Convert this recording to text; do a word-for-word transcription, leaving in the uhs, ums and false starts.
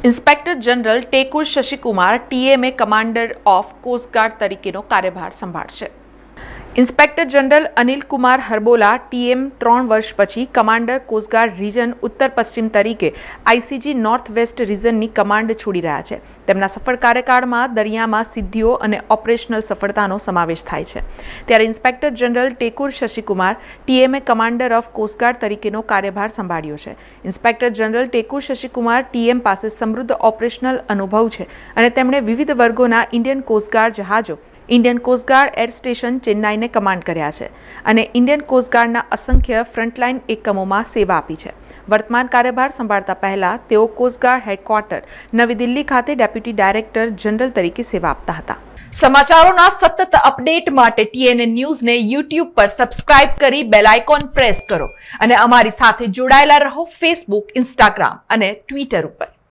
Inspector general Tekur Shashikumar TMA commander of coastguard તરીકેનો કાર્યભાર સંભાળશે. Inspector general Anil Kumar Harbola TM ત્રણ વર્ષ પછી કમાન્ડર કોસ્ટગાર્ડ રીજન ઉત્તર પશ્ચિમ તરીકે આઈસીજી નોર્થ વેસ્ટ રીજનની કમાન્ડ છોડી રહ્યા છે. તેમના સફળ કાર્યકાળમાં દરિયામાં સિદ્ધિઓ અને ઓપરેશનલ સફળતાનો સમાવેશ થાય છે. ત્યારે inspector general Tekur Shashikumar TMA commander of coastguard તરીકેનો કાર્યભાર સંભાળ્યો છે. Inspector general Tekur Shashikumar TM પાસે સમૃદ્ધ ઓપરેશનલ અનુભવ છે અને તેમણે વિવિધ વર્ગોના ઇન્ડિયન કોસ્ટગાર્ડ જહાજો ઇન્ડિયન કોસ્ટગાર્ડ એર સ્ટેશન ચેન્નાઈને કમાન્ડ કર્યા છે અને ઇન્ડિયન કોસ્ટગાર્ડના અસંખ્ય ફ્રન્ટલાઇન એકમોમાં સેવા આપી છે. વર્તમાન કાર્યભાર સંભાળતા પહેલા તેઓ કોસ્ટગાર્ડ હેડક્વાર્ટર નવી દિલ્હી ખાતે ડેપ્યુટી ડાયરેક્ટર જનરલ તરીકે સેવા આપતા હતા. સમાચારોના સતત અપડેટ માટે ટીએનએ ન્યૂઝને યુટ્યુબ પર સબસ્ક્રાઇબ કરી બેલ આઇકોન પ્રેસ કરો અને અમારી સાથે જોડાયેલા રહો ફેસબુક, ઇન્સ્ટાગ્રામ અને ટ્વિટર ઉપર.